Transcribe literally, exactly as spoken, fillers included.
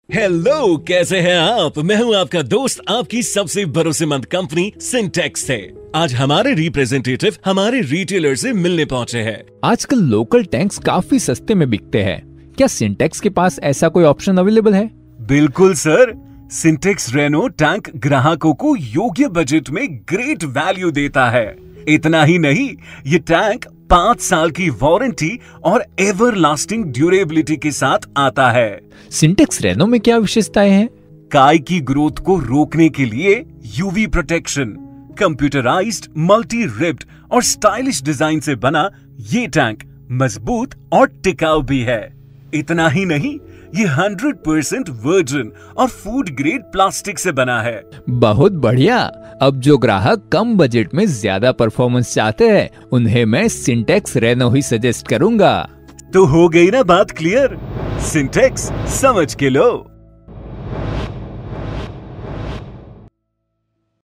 Hello, कैसे हैं आप? मैं हूं आपका दोस्त, आपकी सबसे भरोसेमंद कंपनी सिंटेक्स से। आज हमारे रिप्रेजेंटेटिव हमारे रिटेलर से मिलने पहुंचे हैं। आजकल लोकल टैंक्स काफी सस्ते में बिकते हैं। क्या सिंटेक्स के पास ऐसा कोई ऑप्शन अवेलेबल है? बिल्कुल सर, सिंटेक्स रेनो टैंक ग्राहकों को योग्य बजट में ग्रेट वैल्यू देता है। इतना ही नहीं, ये टैंक पाँच साल की वारंटी और एवर लास्टिंग ड्यूरेबिलिटी के साथ आता है। सिंटेक्स रेनो में क्या विशेषताएं हैं? काय की ग्रोथ को रोकने के लिए UV protection, computerised, multi ribbed और स्टाइलिश डिजाइन से बना ये टैंक मजबूत और टिकाऊ भी है। इतना ही नहीं, ये हंड्रेड परसेंट वर्जिन और फूड ग्रेड प्लास्टिक से बना है। बहुत बढ़िया। अब जो ग्राहक कम बजट में ज्यादा परफॉर्मेंस चाहते हैं, उन्हें मैं सिंटेक्स रेनो ही सजेस्ट करूंगा। तो हो गई ना बात क्लियर? सिंटेक्स समझ के लो।